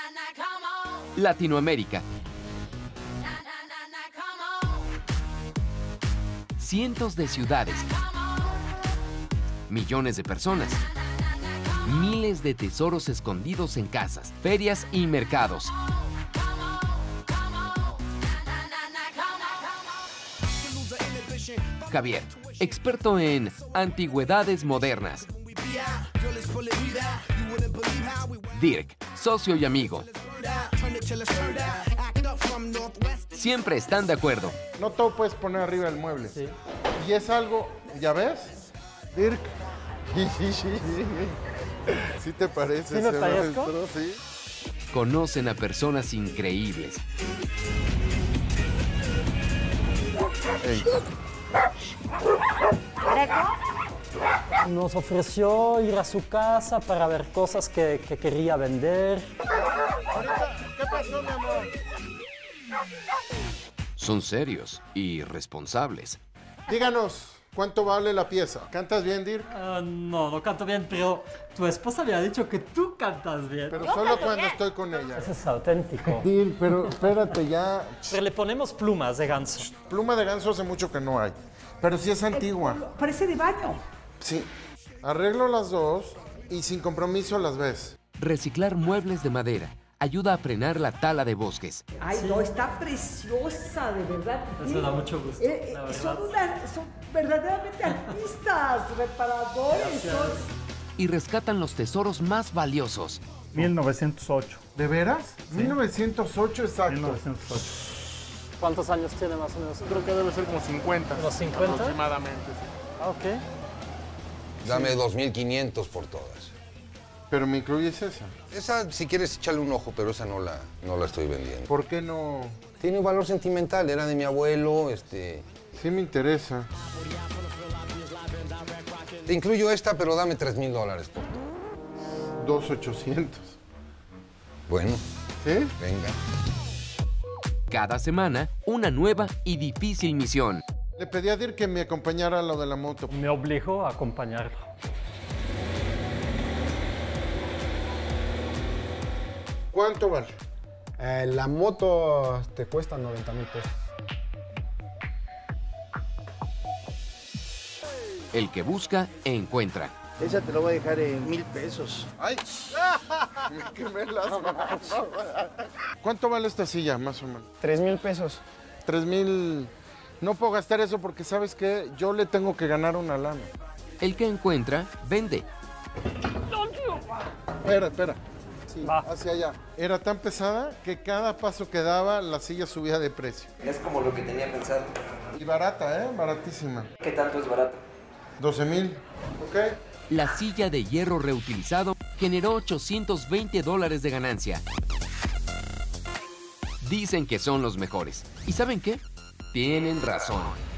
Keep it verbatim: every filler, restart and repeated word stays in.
Latinoamérica. Cientos de ciudades. Millones de personas. Miles de tesoros escondidos en casas, ferias y mercados. Javier, experto en antigüedades modernas. Dirk, socio y amigo. Siempre están de acuerdo. No todo puedes poner arriba del mueble. Sí. Y es algo, ¿ya ves? Dirk. ¿Sí te parece? ¿Sí nos parezco? Sí. Conocen a personas increíbles. Ey. Nos ofreció ir a su casa para ver cosas que, que quería vender. ¿Qué pasó, mi amor? Son serios y responsables. Díganos, ¿cuánto vale la pieza? ¿Cantas bien, Dirk? Uh, no, no canto bien, pero tu esposa me ha dicho que tú cantas bien. Pero solo cuando estoy con ella. Eso es auténtico. Dirk, pero espérate ya. Pero le ponemos plumas de ganso. Pluma de ganso hace mucho que no hay. Pero sí es antigua. Parece de baño. Sí. Arreglo las dos y sin compromiso las ves. Reciclar muebles de madera ayuda a frenar la tala de bosques. Ay, sí. No, está preciosa, de verdad. Eso da mucho gusto. Eh, eh, son, una, son verdaderamente artistas, reparadores. Son... Y rescatan los tesoros más valiosos. mil novecientos ocho. ¿De veras? Sí. mil novecientos ocho, exacto. mil novecientos ocho. ¿Cuántos años tiene más o menos? Creo que debe ser como cincuenta. ¿Los cincuenta? Aproximadamente, sí. Ah, ok. Dame dos mil quinientos por todas. Pero me incluyes esa. Esa, si quieres, echarle un ojo, pero esa no la, no la estoy vendiendo. ¿Por qué no? Tiene un valor sentimental, era de mi abuelo, este... Sí me interesa. Te incluyo esta, pero dame tres mil dólares por todo. Dos ochocientos. Bueno. ¿Sí? Venga. Cada semana, una nueva y difícil misión. Le pedí a Dirk que me acompañara a lo de la moto. Me obligó a acompañarlo. ¿Cuánto vale? Eh, la moto te cuesta noventa mil pesos. El que busca, encuentra. Esa te lo voy a dejar en mil pesos. ¡Ay! Me quemé las manos. ¿Cuánto vale esta silla, más o menos? Tres mil pesos. Tres mil... No puedo gastar eso porque, ¿sabes qué? Yo le tengo que ganar una lana. El que encuentra, vende. Espera, espera. Sí, Va. hacia allá. Era tan pesada que cada paso que daba, la silla subía de precio. Es como lo que tenía pensado. Y barata, ¿eh? Baratísima. ¿Qué tanto es barato? doce mil. ¿Ok? La silla de hierro reutilizado generó ochocientos veinte dólares de ganancia. Dicen que son los mejores. ¿Y saben qué? Tienen razón.